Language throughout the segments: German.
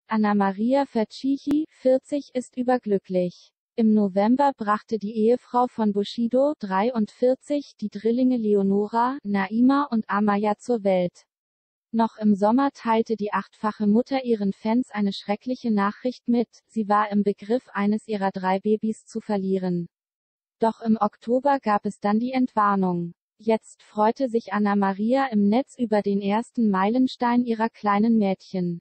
Anna Maria Ferchichi, 40, ist überglücklich. Im November brachte die Ehefrau von Bushido, 43, die Drillinge Leonora, Naima und Amaya zur Welt. Noch im Sommer teilte die 8-fache Mutter ihren Fans eine schreckliche Nachricht mit: Sie war im Begriff, eines ihrer 3 Babys zu verlieren. Doch im Oktober gab es dann die Entwarnung. Jetzt freute sich Anna Maria im Netz über den ersten Meilenstein ihrer kleinen Mädchen.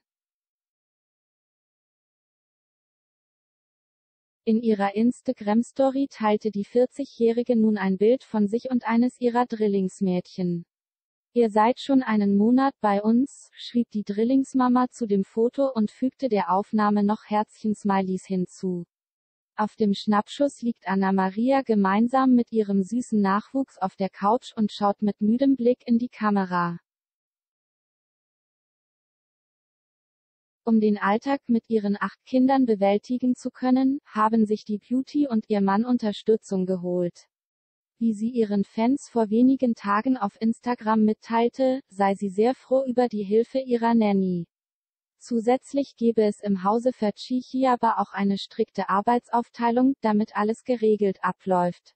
In ihrer Instagram-Story teilte die 40-Jährige nun ein Bild von sich und eines ihrer Drillingsmädchen. Ihr seid schon einen Monat bei uns, schrieb die Drillingsmama zu dem Foto und fügte der Aufnahme noch Herzchen-Smileys hinzu. Auf dem Schnappschuss liegt Anna Maria gemeinsam mit ihrem süßen Nachwuchs auf der Couch und schaut mit müdem Blick in die Kamera. Um den Alltag mit ihren 8 Kindern bewältigen zu können, haben sich die Beauty und ihr Mann Unterstützung geholt. Wie sie ihren Fans vor wenigen Tagen auf Instagram mitteilte, sei sie sehr froh über die Hilfe ihrer Nanny. Zusätzlich gebe es im Hause Ferchichi aber auch eine strikte Arbeitsaufteilung, damit alles geregelt abläuft.